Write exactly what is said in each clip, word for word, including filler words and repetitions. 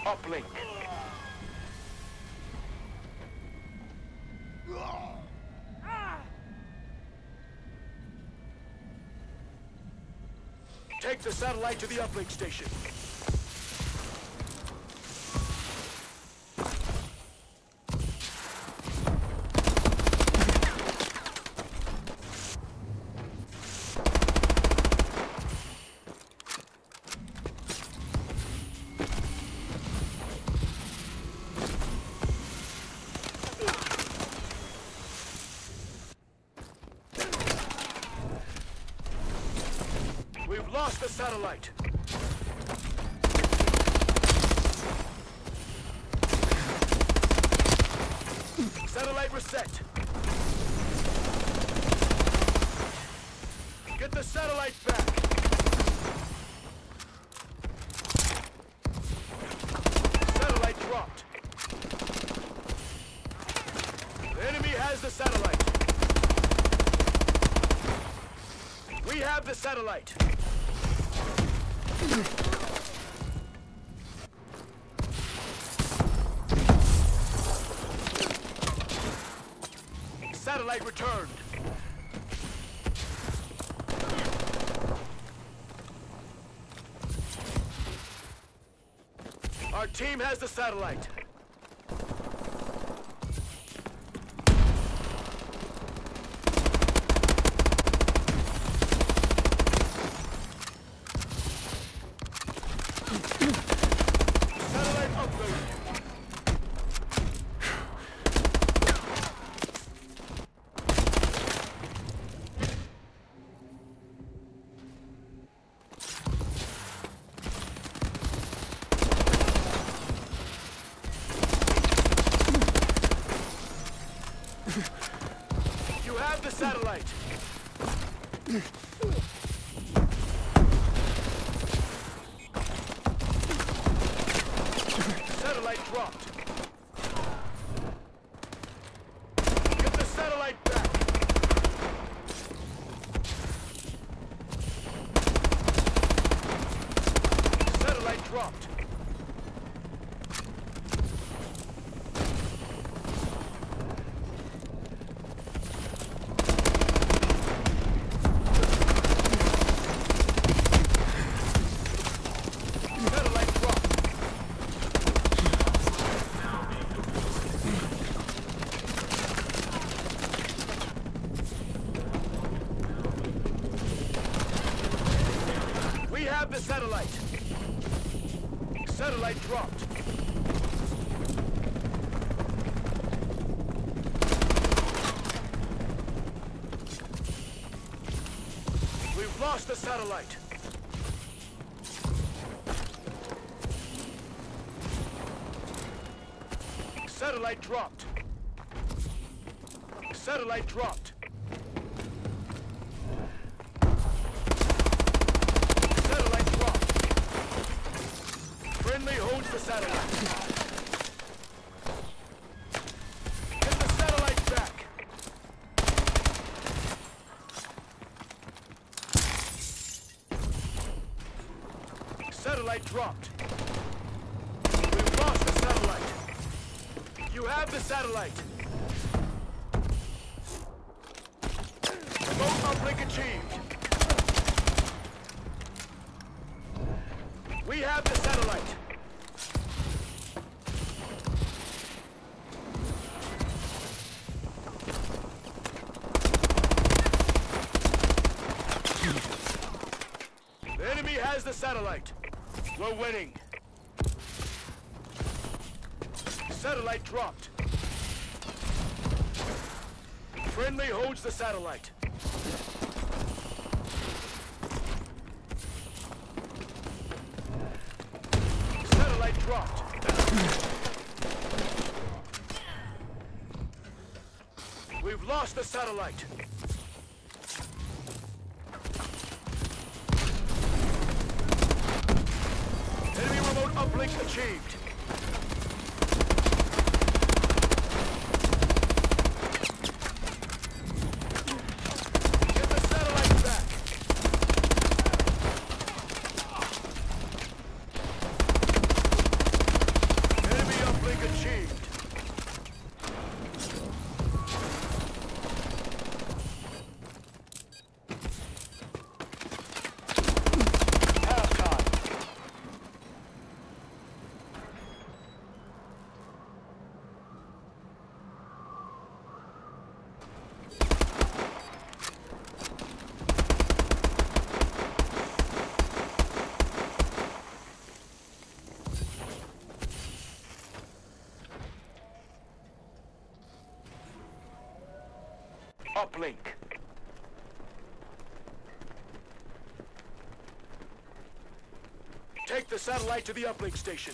uplink. Take the satellite to the uplink station. We've lost the satellite. Satellite reset. Get the satellite back. Satellite dropped. The enemy has the satellite. We have the satellite. Satellite returned. Our team has the satellite. Satellite uploaded. You have the satellite. Satellite dropped. Get the satellite back. Satellite dropped. We have the satellite. Satellite dropped. We've lost the satellite. Satellite dropped. Satellite dropped. Friendly holds the satellite. Get the satellite back. Satellite dropped. We've lost the satellite. You have the satellite. Remote uplink achieved. We have the satellite. The enemy has the satellite. We're winning. Satellite dropped. Friendly holds the satellite. Satellite dropped. We've lost the satellite. Enemy remote uplink achieved. Get the satellite back. uplink. Take the satellite to the uplink station.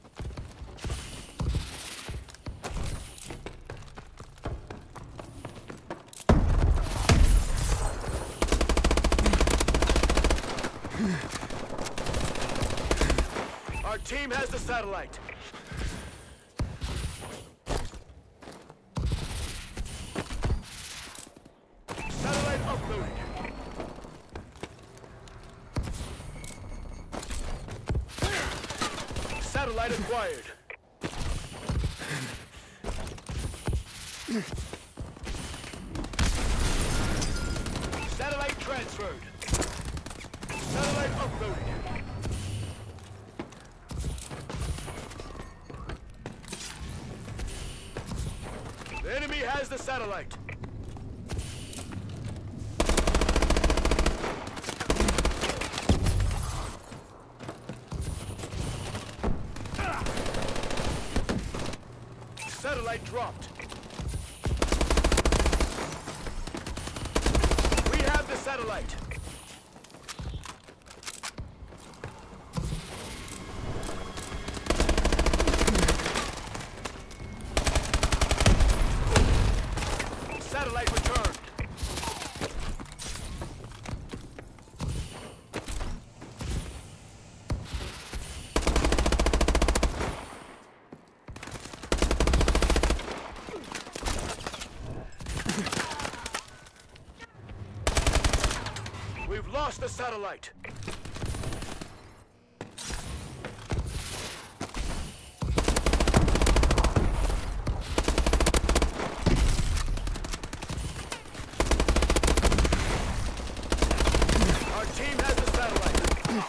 Our team has the satellite. Satellite uploaded. Satellite acquired. Satellite transferred. Satellite uploaded. The enemy has the satellite. Satellite dropped. We have the satellite. Satellite returned. We've lost the satellite. Our team has the satellite.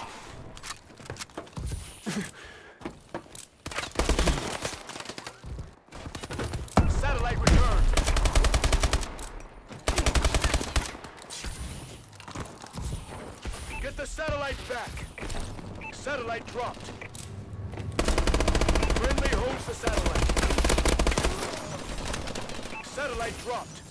Satellite returned. Get the satellite back. Satellite dropped. Friendly holds the satellite. Satellite dropped.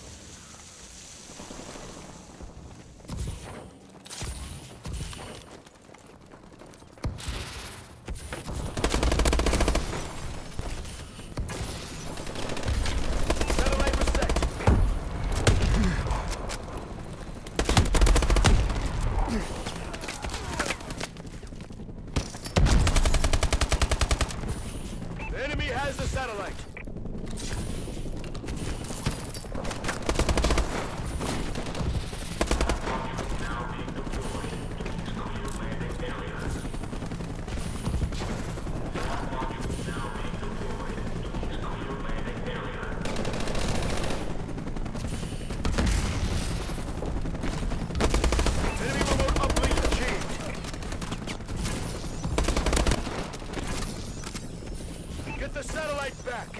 Satellite reset. The enemy has the satellite. Enemy remote uplink achieved. Get the satellite back.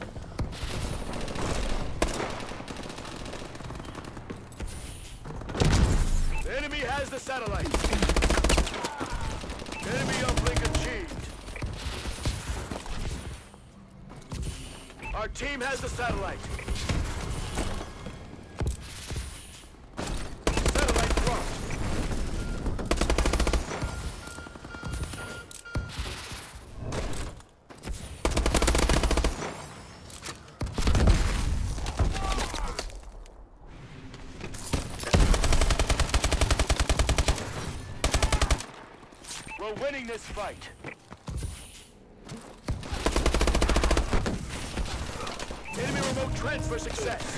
The enemy has the satellite. Enemy uplink achieved. Our team has the satellite. Satellite dropped. We're winning this fight. Enemy remote transfer success.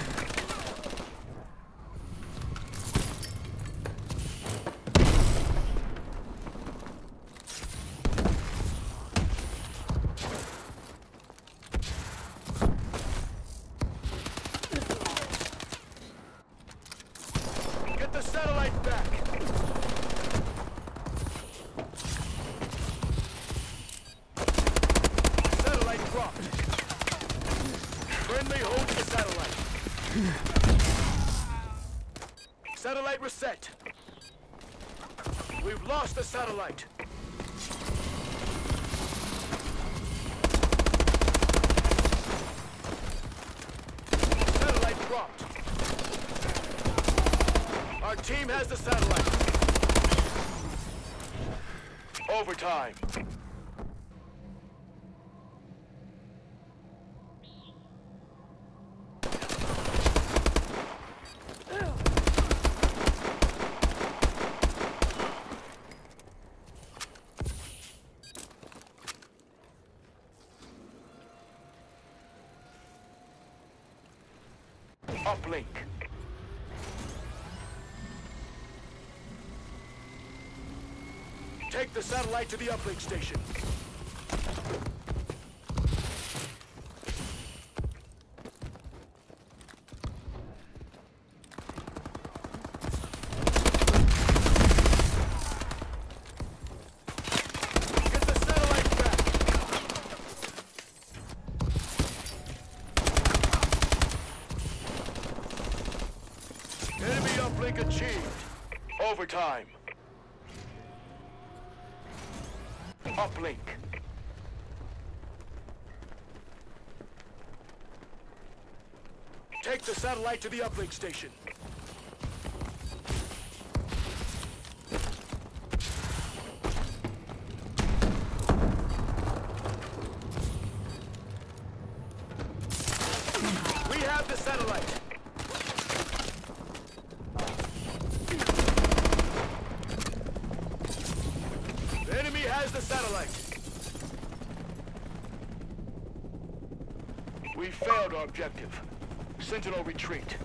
Get the satellite back. Satellite dropped. Friendly holds the satellite. Satellite reset. We've lost the satellite. Satellite dropped. team has the satellite. Overtime. Uplink. Take the satellite to the uplink station. Get the satellite back. Enemy uplink achieved. Overtime. Uplink. Take the satellite to the uplink station. We have the satellite. The enemy has the satellite. We failed our objective. Sentinel retreat.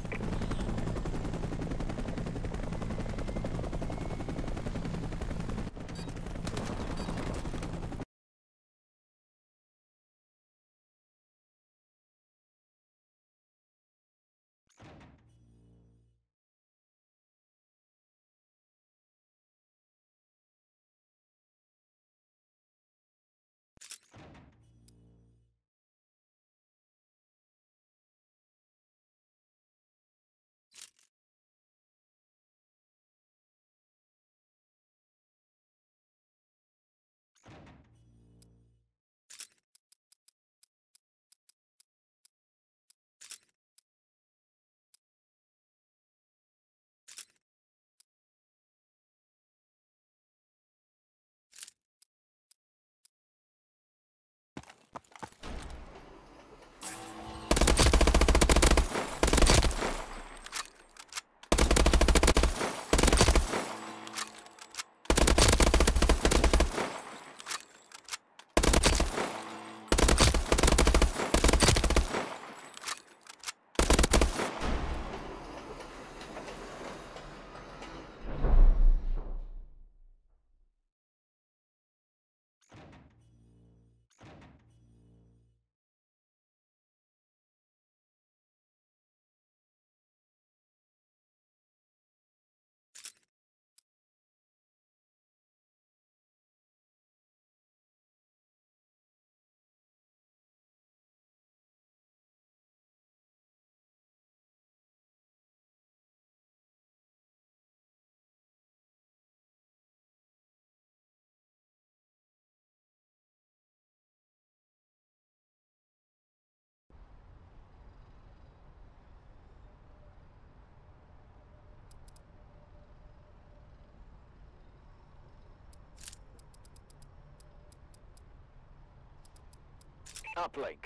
Uplink.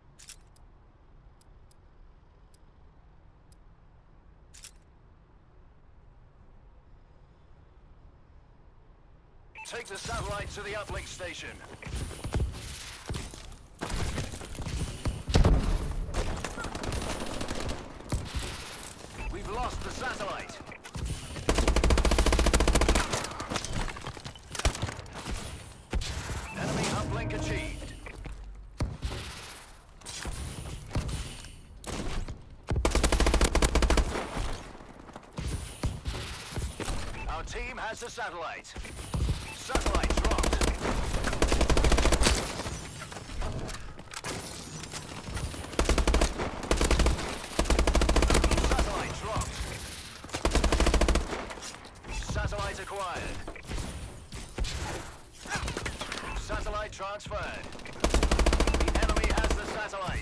Take the satellite to the uplink station. We've lost the satellite. Enemy uplink achieved. Our team has the satellite. Satellite dropped. Satellite dropped. Satellite acquired. Satellite transferred. The enemy has the satellite.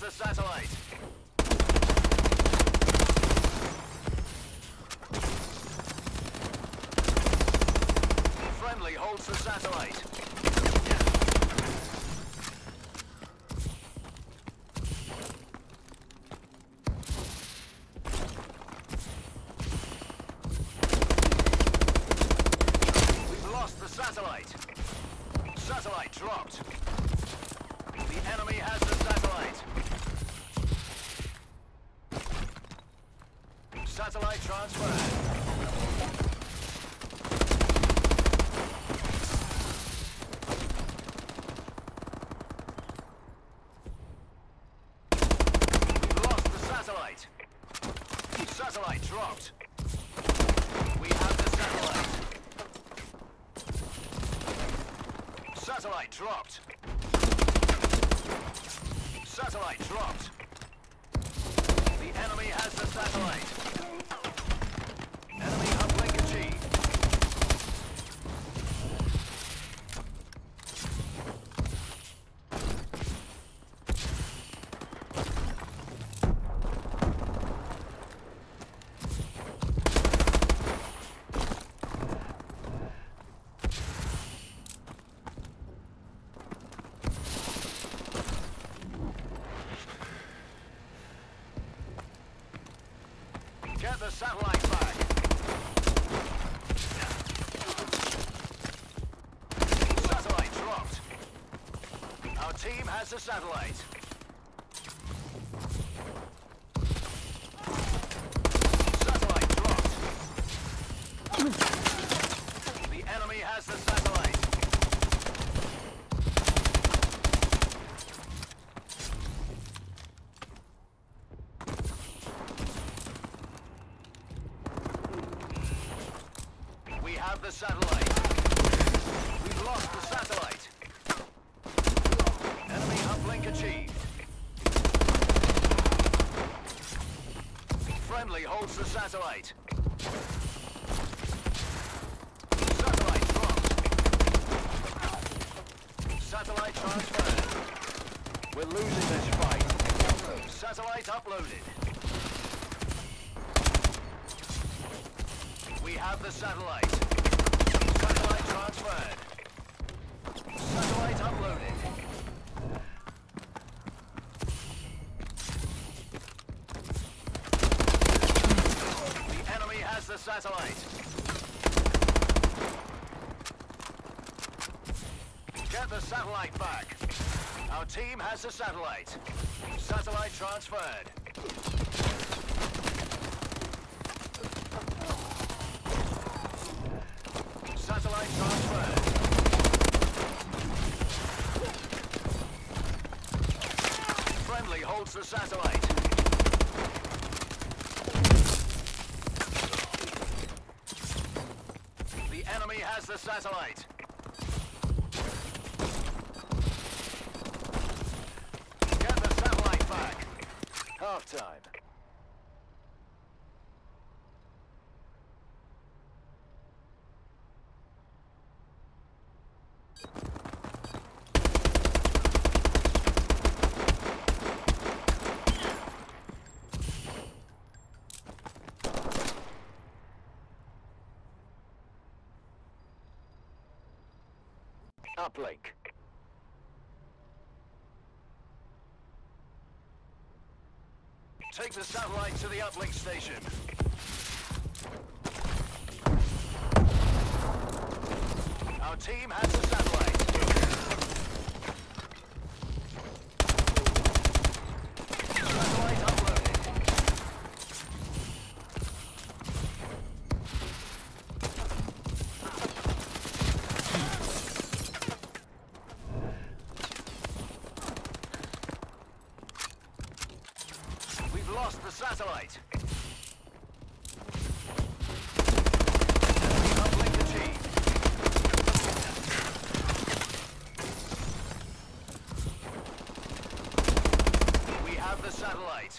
the satellite. Friendly holds the satellite. We've lost the satellite. Satellite dropped. The enemy has the satellite. Satellite transferred. Satellite dropped. We have the satellite. Satellite dropped. Satellite dropped. The enemy has the satellite. Enemy uplink achieved. Get the satellite back. Satellite dropped. Our team has the satellite. Satellite dropped. The enemy has the satellite. We have the satellite. We've lost the satellite. Enemy uplink achieved. Friendly holds the satellite. Satellite dropped. Satellite transferred. We're losing this fight. Satellite uploaded. We have the satellite. Satellite transferred. Satellite uploaded. The enemy has the satellite. Get the satellite back. Our team has the satellite. Satellite transferred. Satellite transferred. Friendly holds the satellite. The enemy has the satellite. Get the satellite back. Half time. Uplink. Take the satellite to the uplink station. Our team has the satellite. Satellite uploaded. We've lost the satellite. Enemy uplink achieved. We have the satellite.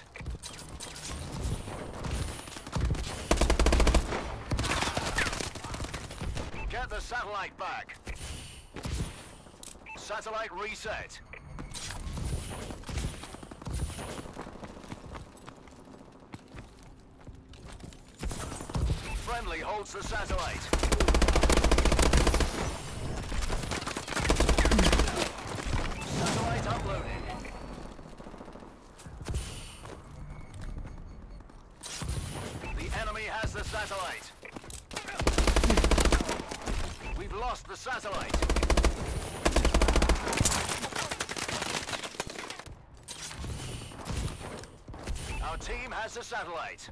Get the satellite back. Satellite reset. Friendly holds the satellite. Satellite uploaded. The enemy has the satellite. We've lost the satellite. Our team has the satellite.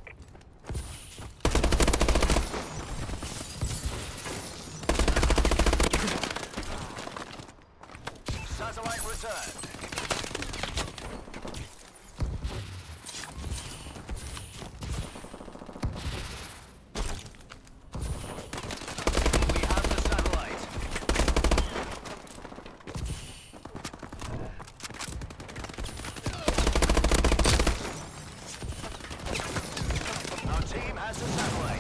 Satellite returned. We have the satellite. Our team has the satellite.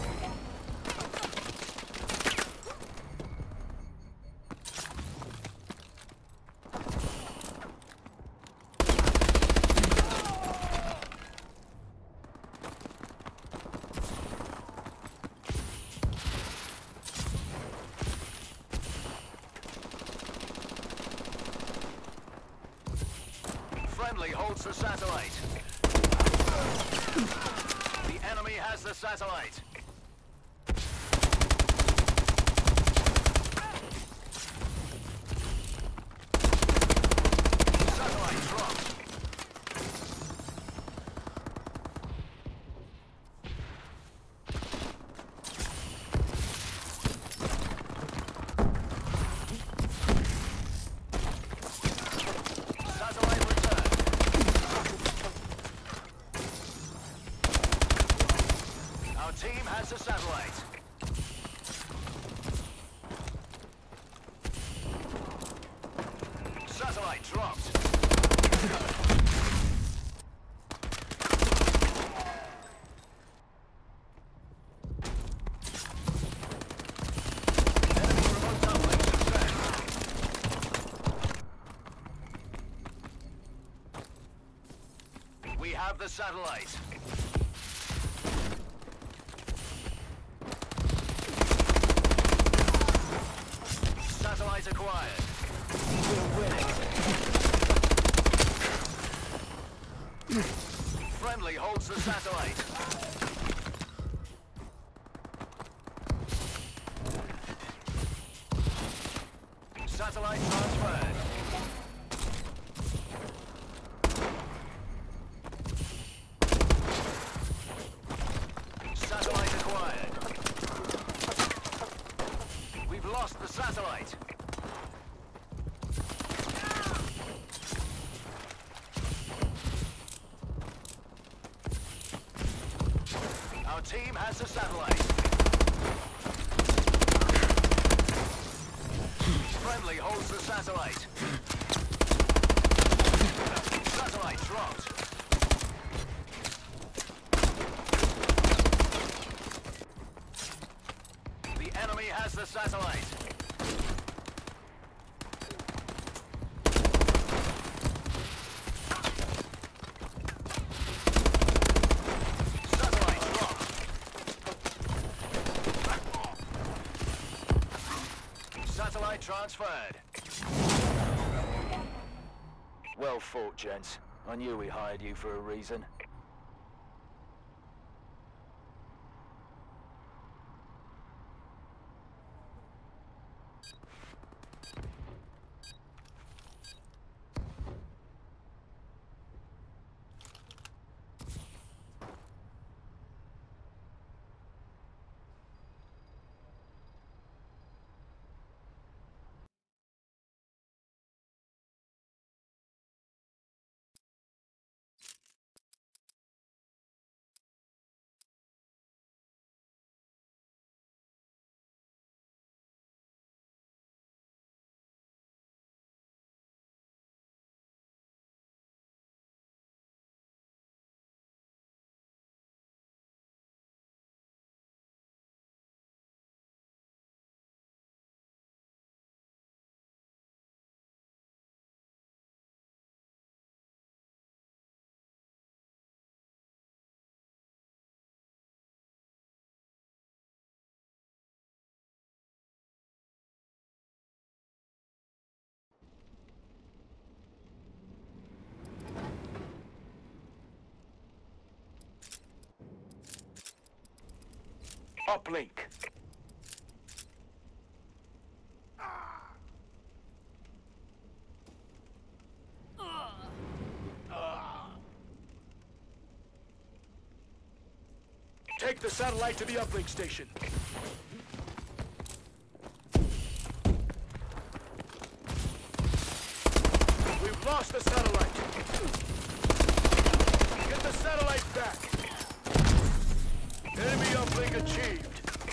Friendly holds the satellite. The enemy has the satellite. Satellite dropped. Satellite returned. Our team has the satellite. Satellite dropped. Enemy remote uplink success. We have the satellite. Satellite acquired. We're winning. Friendly holds the satellite. Satellite transferred. Satellite acquired. We've lost the satellite. Our team has the satellite. Friendly holds the satellite. Satellite dropped. The enemy has the satellite. Satellite transferred. Well fought, gents. I knew we hired you for a reason. Uplink. Take the satellite to the uplink station. We've lost the satellite. Get the satellite back. Enemy uplink achieved.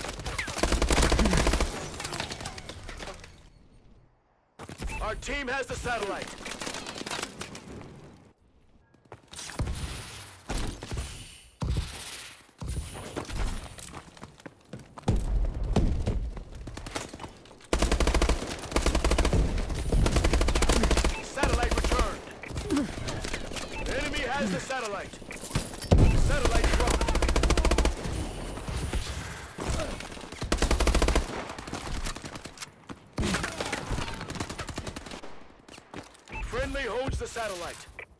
Our team has the satellite. Satellite returned. Enemy has the satellite. Satellite dropped. Friendly holds the satellite.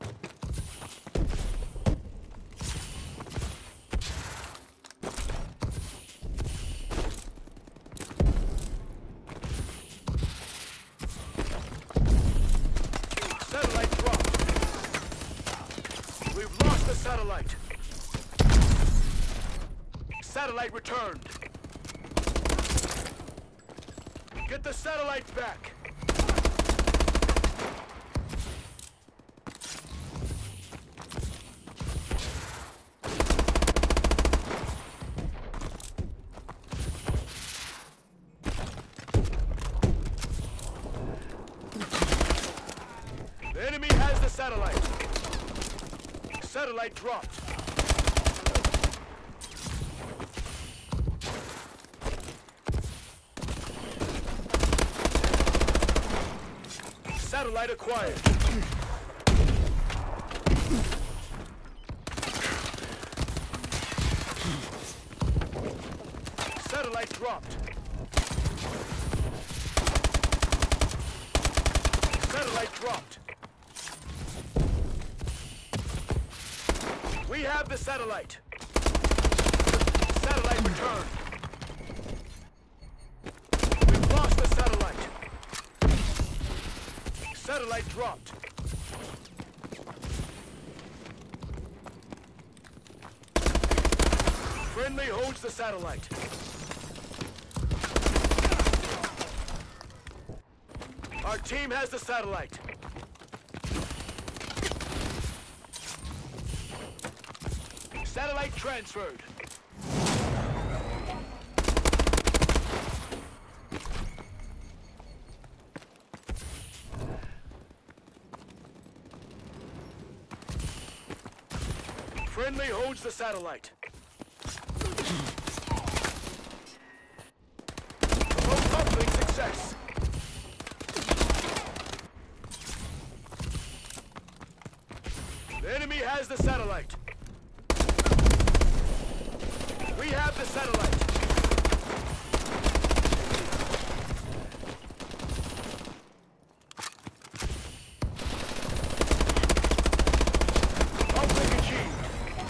Satellite dropped. We've lost the satellite. Satellite returned. Get the satellite back. The enemy has the satellite. Satellite dropped. Satellite acquired. Satellite dropped. Satellite dropped. We have the satellite. Satellite returned. We've lost the satellite. Satellite dropped. Friendly holds the satellite. Our team has the satellite. Satellite transferred. Friendly holds the satellite. Remote uplink success. The enemy has the satellite. We have the satellite. Uplink achieved.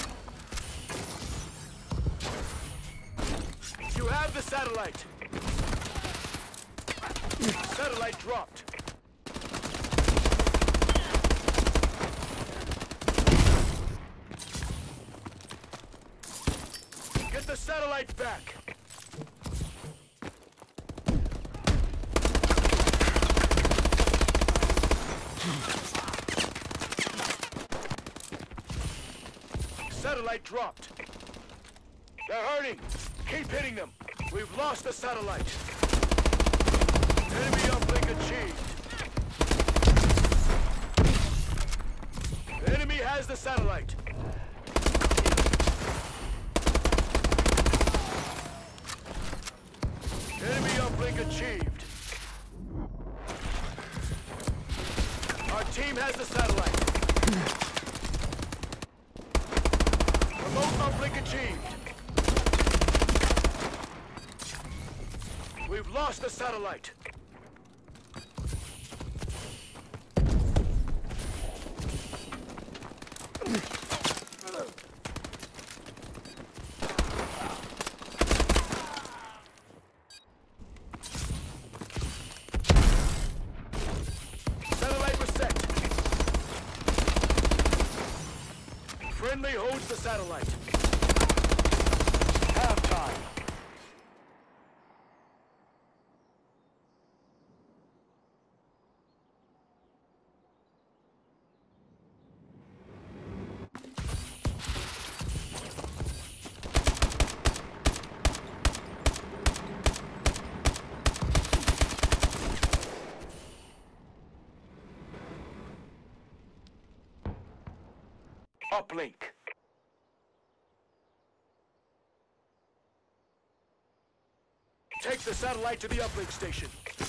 You have the satellite. Satellite dropped. Get the satellite back. Satellite dropped. They're hurting. Keep hitting them. We've lost the satellite. Enemy uplink achieved. The enemy has the satellite. Enemy uplink achieved. Our team has the satellite. Remote uplink achieved. We've lost the satellite. Friendly holds the satellite. Halftime. Uplink. Take the satellite to the uplink station.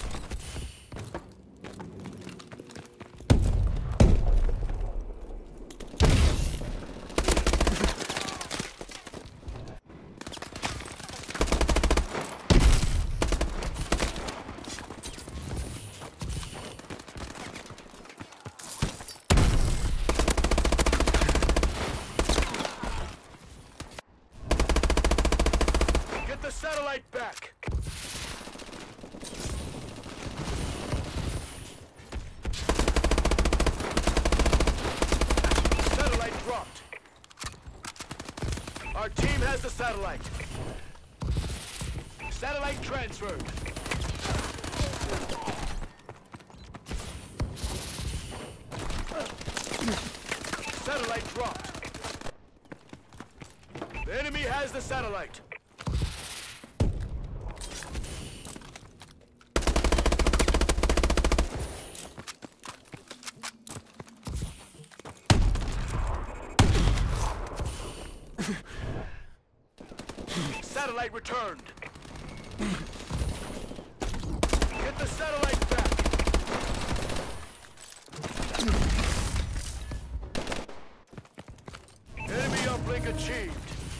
The satellite back. Satellite dropped. Our team has the satellite. Satellite transferred. Satellite dropped. The enemy has the satellite. Satellite returned. Get the satellite back. Enemy uplink achieved.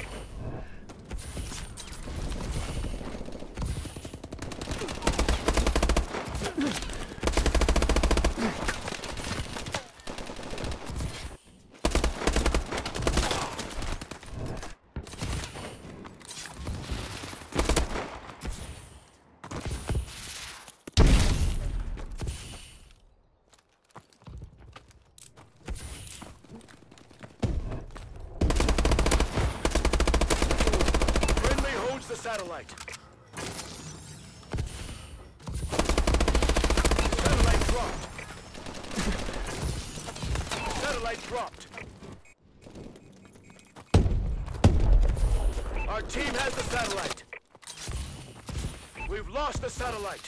The satellite. Satellite dropped. Satellite dropped. Our team has the satellite. We've lost the satellite.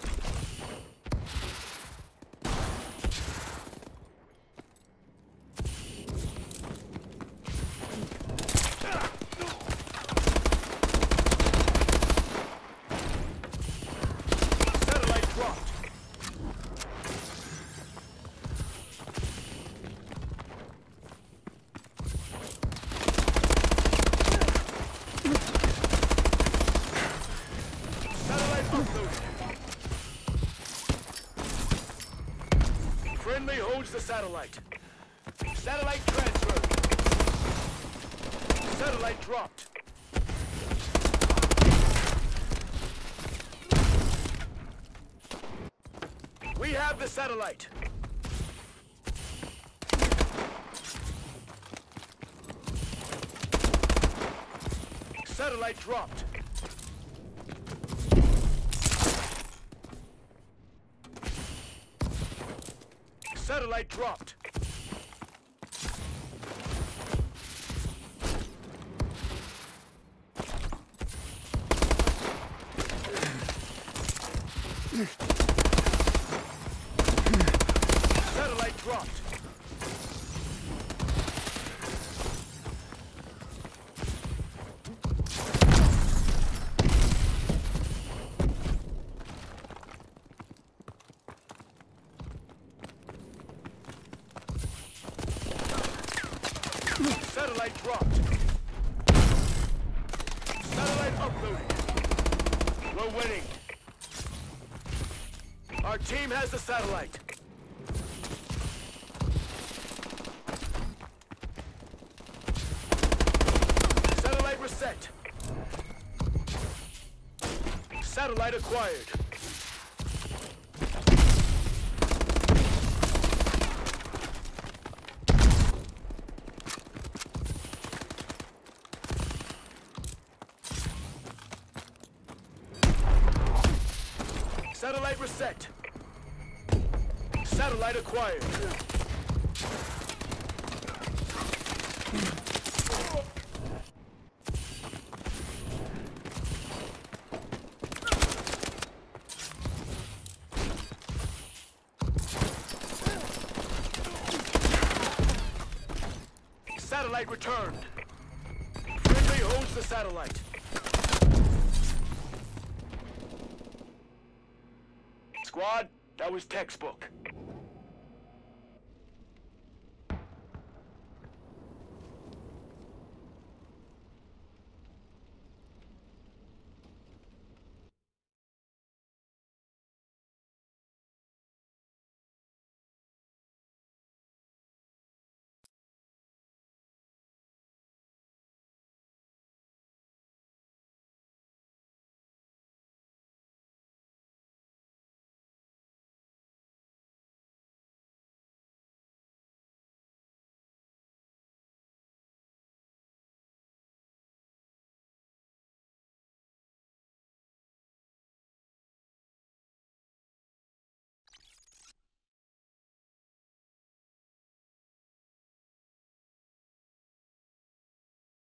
Friendly holds the satellite. Satellite transferred. Satellite dropped. We have the satellite. Satellite dropped. Satellite dropped. Satellite dropped. Satellite dropped. Satellite uploaded. We're winning. Our team has the satellite. Satellite reset. Satellite acquired. Satellite reset. Satellite acquired. Satellite returned. Friendly holds the satellite. Squad, that was textbook.